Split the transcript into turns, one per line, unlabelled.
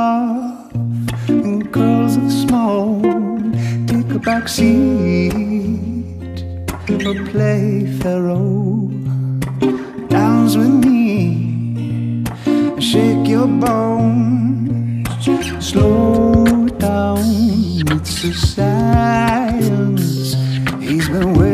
off and curls of smoke. Take a back seat or play Pharaoh. Dance with me, shake your bones. Slow down, it's a science. He's been waiting